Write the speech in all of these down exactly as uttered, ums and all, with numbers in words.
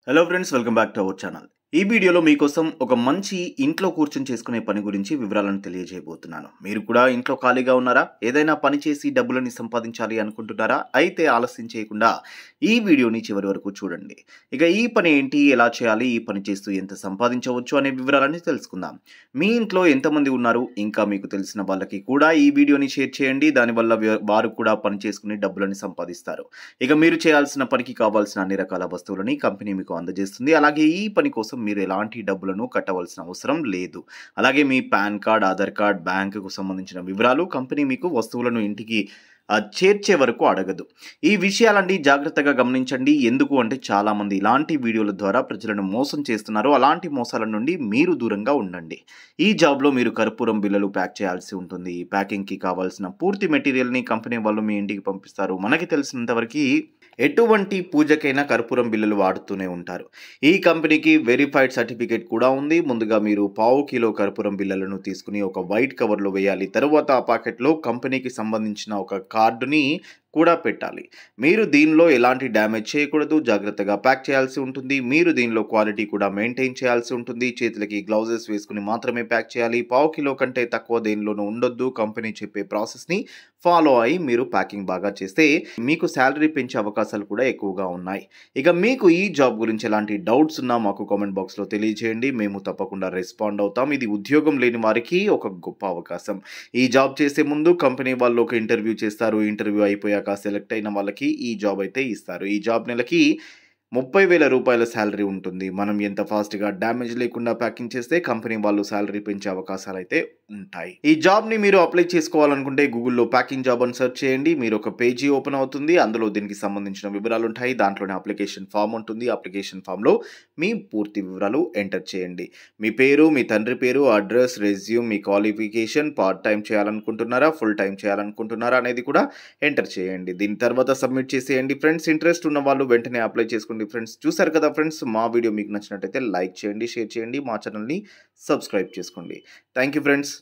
Hello friends, welcome back to our channel. ఈ వీడియోలో మీకోసం ఒక మంచి ఇంట్లో కూర్చొని చేసుకునే పని గురించి వివరాలను తెలియజేయబోతున్నాను. మీరు కూడా ఇంట్లో ఖాళీగా ఉన్నారా? ఏదైనా పని చేసి డబ్బులని సంపాదించాలి అనుకుంటున్నారా? అయితే ఆలస్యం చేయకుండా ఈ వీడియోని చివరి వరకు చూడండి. ఇక ఈ పని ఏంటి, ఎలా చేయాలి, ఈ పని చేస్తూ ఎంత సంపాదించవచ్చు అనే వివరాలని తెలుసుకుందాం. మీ ఇంట్లో ఎంతమంది ఉన్నారు, ఇంకా మీకు తెలిసిన వాళ్ళకి కూడా ఈ వీడియోని షేర్ చేయండి. దానివల్ల వారు కూడా పని చేసుకుని డబ్బులని సంపాదిస్తారు. ఇక మీరు చేయాల్సిన పనికి కావాల్సిన అన్ని రకాల వస్తువులని కంపెనీ మీకు అందజేస్తుంది. అలాగే ఈ పని కోసం మీరు ఎలాంటి డబ్బులను కట్టవలసిన అవసరం లేదు. అలాగే మీ పాన్ కార్డ్, ఆధార్ కార్డ్, బ్యాంకుకు సంబంధించిన వివరాలు కంపెనీ మీకు వస్తువులను ఇంటికి చేర్చే వరకు అడగదు. ఈ విషయాలన్నీ జాగ్రత్తగా గమనించండి. ఎందుకు అంటే చాలామంది ఇలాంటి వీడియోల ద్వారా ప్రజలను మోసం చేస్తున్నారు. అలాంటి మోసాల నుండి మీరు దూరంగా ఉండండి. ఈ జాబ్లో మీరు కర్పూరం బిళ్ళలు ప్యాక్ చేయాల్సి ఉంటుంది. ప్యాకింగ్కి కావాల్సిన పూర్తి మెటీరియల్ని కంపెనీ వాళ్ళు మీ ఇంటికి పంపిస్తారు. మనకి తెలిసినంతవరకు ఎటువంటి పూజకైనా కర్పూరం బిళ్ళలు వాడుతూనే ఉంటారు. ఈ కంపెనీకి వెరిఫైడ్ సర్టిఫికేట్ కూడా ఉంది. ముందుగా మీరు పావు కిలో కర్పూరం బిళ్ళలను తీసుకుని ఒక వైట్ కవర్లో వేయాలి. తర్వాత ఆ ప్యాకెట్లో కంపెనీకి సంబంధించిన ఒక కార్డుని కూడా పెట్టాలి. మీరు దీనిలో ఎలాంటి డ్యామేజ్ చేయకూడదు, జాగ్రత్తగా ప్యాక్ చేయాల్సి ఉంటుంది. మీరు దీనిలో క్వాలిటీ కూడా మెయింటైన్ చేయాల్సి ఉంటుంది. చేతులకి గ్లౌజెస్ వేసుకుని మాత్రమే ప్యాక్ చేయాలి. పావు కిలో కంటే తక్కువ దేనిలోనూ ఉండొద్దు. కంపెనీ చెప్పే ప్రాసెస్ని ఫాలో అయ్యి మీరు ప్యాకింగ్ బాగా చేస్తే మీకు శాలరీ పెంచే అవకాశాలు కూడా ఎక్కువగా ఉన్నాయి. ఇక మీకు ఈ జాబ్ గురించి ఎలాంటి డౌట్స్ ఉన్నా మాకు కామెంట్ బాక్స్లో తెలియజేయండి. మేము తప్పకుండా రెస్పాండ్ అవుతాం. ఇది ఉద్యోగం లేని వారికి ఒక గొప్ప అవకాశం. ఈ జాబ్ చేసే ముందు కంపెనీ వాళ్ళు ఒక ఇంటర్వ్యూ చేస్తారు. ఇంటర్వ్యూ అయిపోయాక సెలెక్ట్ అయిన వాళ్ళకి ఈ జాబ్ అయితే ఇస్తారు. ఈ జాబ్ నెలకి ముప్పై వేల రూపాయల శాలరీ ఉంటుంది. మనం ఎంత ఫాస్ట్గా డ్యామేజ్ లేకుండా ప్యాకింగ్ చేస్తే కంపెనీ వాళ్ళు శాలరీ పెంచే అవకాశాలు అయితే ఉంటాయి. ఈ జాబ్ని మీరు అప్లై చేసుకోవాలనుకుంటే గూగుల్లో ప్యాకింగ్ జాబ్ అని సెర్చ్ చేయండి. మీరు ఒక పేజీ ఓపెన్ అవుతుంది. అందులో దీనికి సంబంధించిన వివరాలు ఉంటాయి. దాంట్లోనే అప్లికేషన్ ఫామ్ ఉంటుంది. అప్లికేషన్ ఫామ్లో మీ పూర్తి వివరాలు ఎంటర్ చేయండి. మీ పేరు, మీ తండ్రి పేరు, అడ్రస్, రెజ్యూమ్, మీ క్వాలిఫికేషన్, పార్ట్ టైం చేయాలనుకుంటున్నారా, ఫుల్ టైం చేయాలనుకుంటున్నారా అనేది కూడా ఎంటర్ చేయండి. దీని తర్వాత సబ్మిట్ చేసేయండి. ఫ్రెండ్స్, ఇంట్రెస్ట్ ఉన్న వాళ్ళు వెంటనే అప్లై చేసుకోండి. ఫ్రెండ్స్, చూసారు కదా ఫ్రెండ్స్, మా వీడియో మీకు నచ్చినట్టయితే లైక్ చేయండి, షేర్ చేయండి, మా ఛానల్ని సబ్స్క్రైబ్ చేసుకోండి. Thank you friends.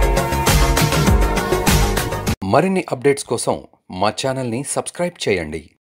మరిన్ని అప్డేట్స్ కోసం మా ఛానల్ని సబ్స్క్రైబ్ చేయండి.